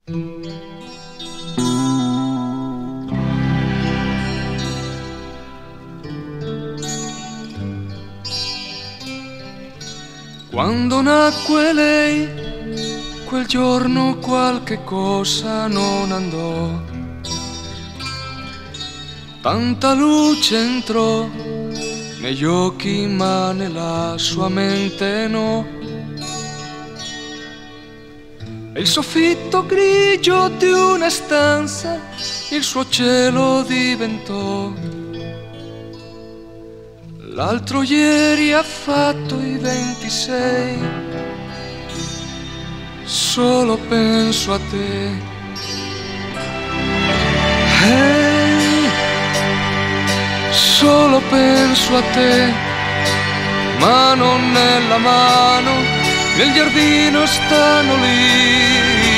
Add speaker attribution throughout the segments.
Speaker 1: Quando nacque lei, quel giorno qualche cosa non andò. Tanta luce entrò negli occhi ma nella sua mente no. E il soffitto grigio di una stanza il suo cielo diventò. L'altro ieri ha fatto i 26, solo penso a te. Solo penso a te, mano nella mano, nel giardino stanno lì.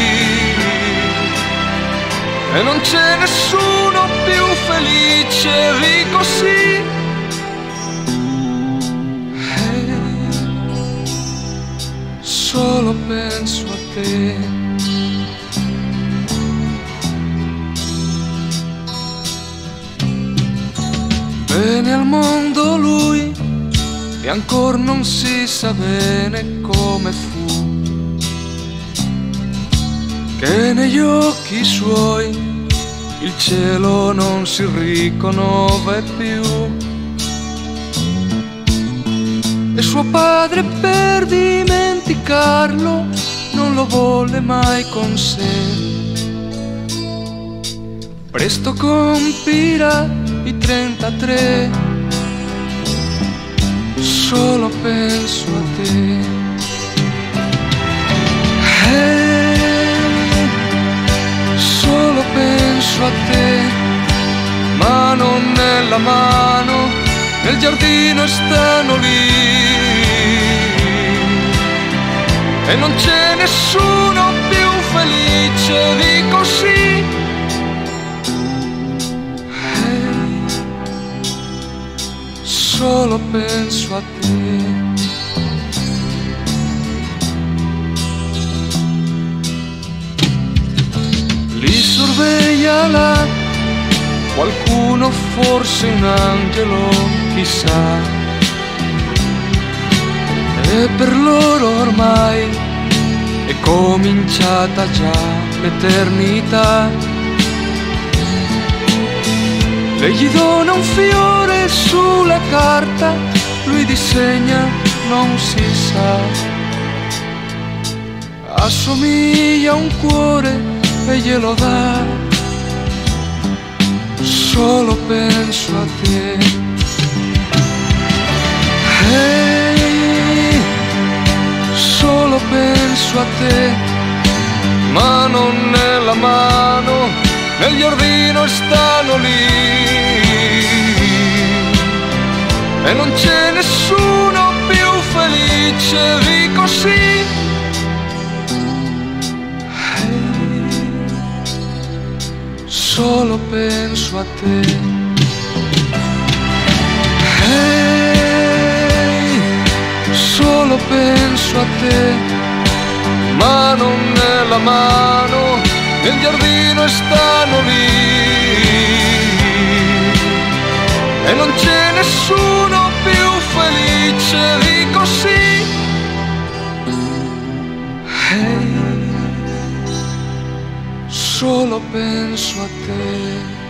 Speaker 1: E non c'è nessuno più felice di così. Solo penso a te. Venne al mondo lui e ancora non si sa bene come fu, che negli occhi suoi il cielo non si riconobbe più. E suo padre per dimenticarlo non lo volle mai con sé. Presto compirà i 33, solo penso a te. Solo penso a te, mano nella mano, nel giardino stanno lì. E non c'è nessuno più felice di così. Solo penso a te. Li sorveglia là qualcuno, forse un angelo, chissà. E per loro ormai è cominciata già l'eternità. Lei gli dona un fiore sulla carta, lui disegna, non si sa. Assomiglia a un cuore e glielo dà. Solo penso a te. Solo penso a te, mano nella mano, nel giardino stanno lì. E non c'è nessuno più felice di così. Solo penso a te. Solo penso a te, mano nella mano, nel giardino stanno lì. E non c'è nessuno più felice di così. Solo penso a te.